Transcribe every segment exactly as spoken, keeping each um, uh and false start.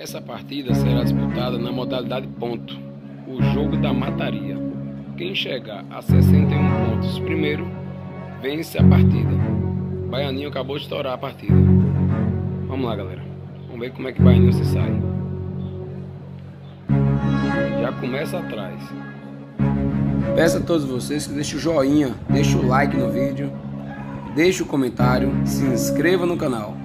Essa partida será disputada na modalidade ponto, o jogo da mataria. Quem chegar a sessenta e um pontos primeiro, vence a partida. Baianinho acabou de estourar a partida. Vamos lá, galera. Vamos ver como é que Baianinho se sai. Já começa atrás. Peço a todos vocês que deixem o joinha, deixem o like no vídeo, deixem o comentário, se inscreva no canal.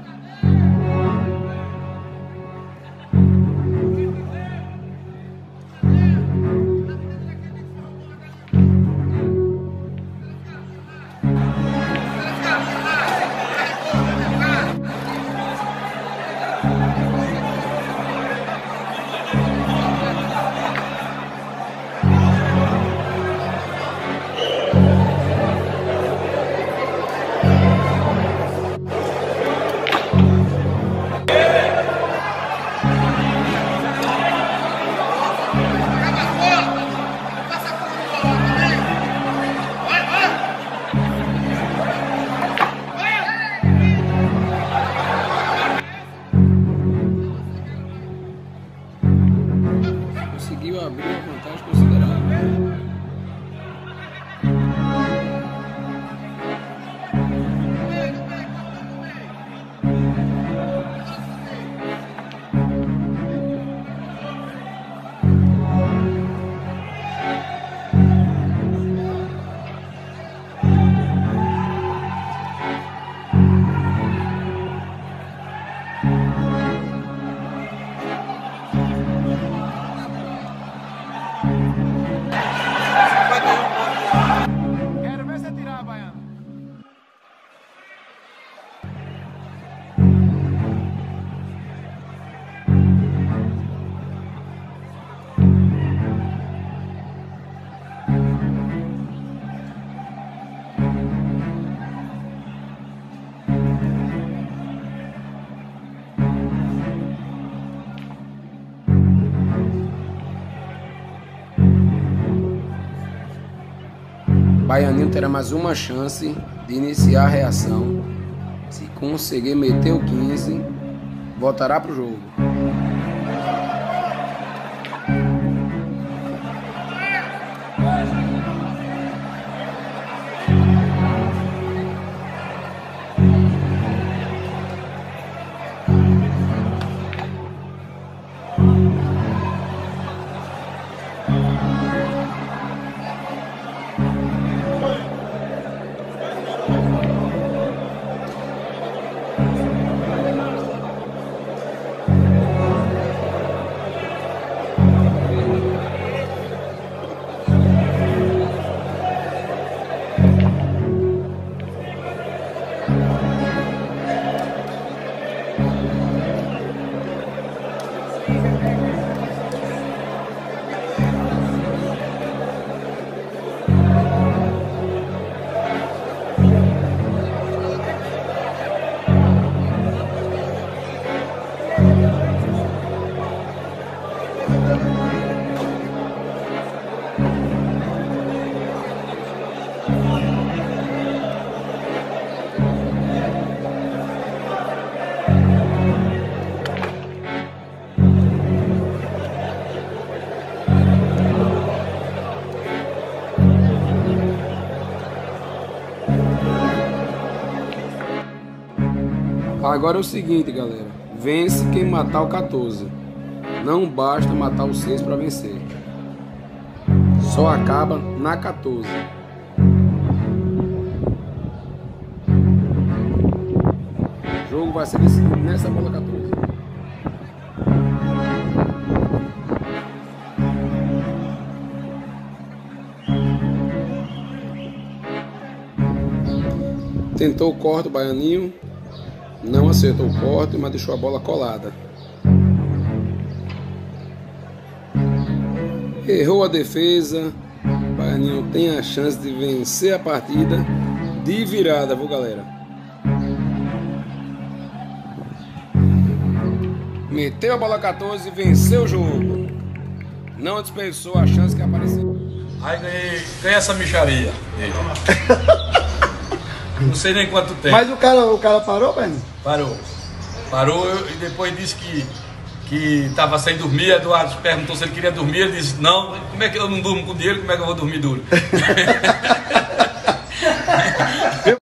Conseguiu abrir uma vantagem considerável. Quero ver você tirar, Baiano. Baianinho terá mais uma chance de iniciar a reação. Se conseguir meter o quinze, voltará para o jogo. Agora é o seguinte, galera. Vence quem matar o quatorze. Não basta matar o seis para vencer. Só acaba na quatorze. O jogo vai ser decidido nessa bola quatorze. Tentou o corte o Baianinho. Não acertou o corte, mas deixou a bola colada. Errou a defesa. Baianinho tem a chance de vencer a partida de virada, viu, galera? Meteu a bola quatorze e venceu o jogo. Não desperdiçou a chance que apareceu. Aí ganhei, ganhei essa micharia. Não sei nem quanto tempo. Mas o cara, o cara parou, Baiano? Parou. Parou e depois disse que que estava sem dormir. Eduardo perguntou se ele queria dormir. Ele disse: não, como é que eu não durmo com dinheiro? Como é que eu vou dormir duro?